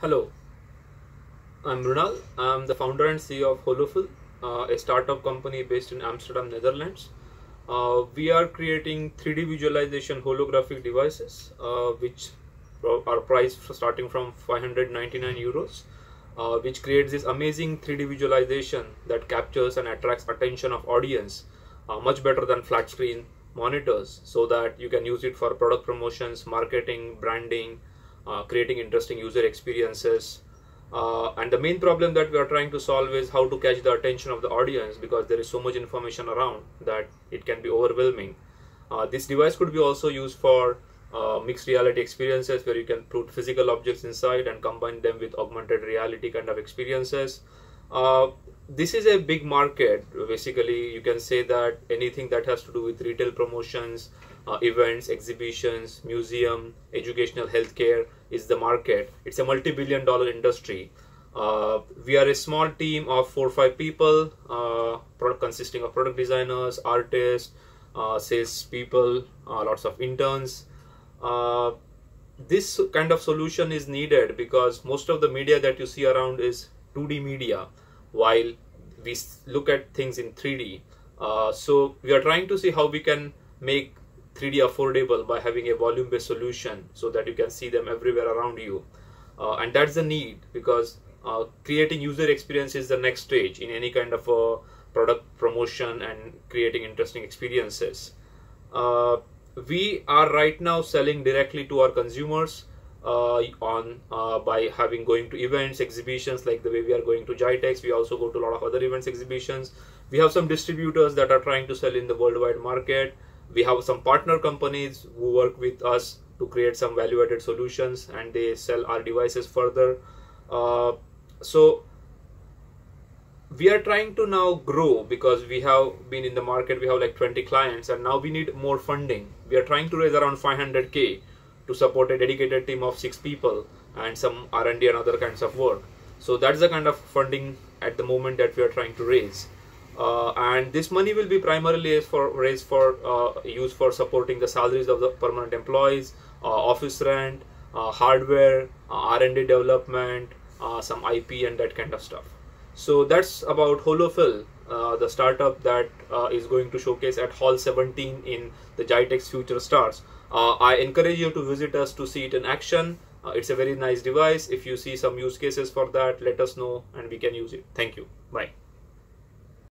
Hello, I'm Runal. I'm the founder and CEO of Holoful, a startup company based in Amsterdam, Netherlands. We are creating 3D visualization holographic devices, which are priced starting from 599 euros, which creates this amazing 3D visualization that captures and attracts attention of audience much better than flat screen monitors, so that you can use it for product promotions, marketing, branding, creating interesting user experiences. And the main problem that we are trying to solve is how to catch the attention of the audience, because there is so much information around that it can be overwhelming. This device could be also used for mixed reality experiences, where you can put physical objects inside and combine them with augmented reality kind of experiences. This is a big market. Basically, you can say that anything that has to do with retail promotions, events, exhibitions, museum, educational, healthcare is the market. It's a multi-billion-dollar industry. We are a small team of 4 or 5 people, consisting of product designers, artists, sales people, lots of interns. This kind of solution is needed because most of the media that you see around is 2D media, while we look at things in 3D. So we are trying to see how we can make 3D affordable by having a volume-based solution so that you can see them everywhere around you. And that's the need, because creating user experience is the next stage in any kind of a product promotion and creating interesting experiences. We are right now selling directly to our consumers by going to events, exhibitions, like the way we are going to GITEX. We also go to a lot of other events, exhibitions. We have some distributors that are trying to sell in the worldwide market. We have some partner companies who work with us to create some value-added solutions, and they sell our devices further. So we are trying to now grow, because we have been in the market, we have like 20 clients, and now we need more funding. We are trying to raise around 500K to support a dedicated team of 6 people and some R&D and other kinds of work. So that's the kind of funding at the moment that we are trying to raise. And this money will be primarily raised for use for supporting the salaries of the permanent employees, office rent, hardware, R&D development, some IP and that kind of stuff. So that's about Holoful, the startup that is going to showcase at Hall 17 in the GITEX Future Stars. I encourage you to visit us to see it in action. It's a very nice device. If you see some use cases for that, let us know and we can use it. Thank you. Bye.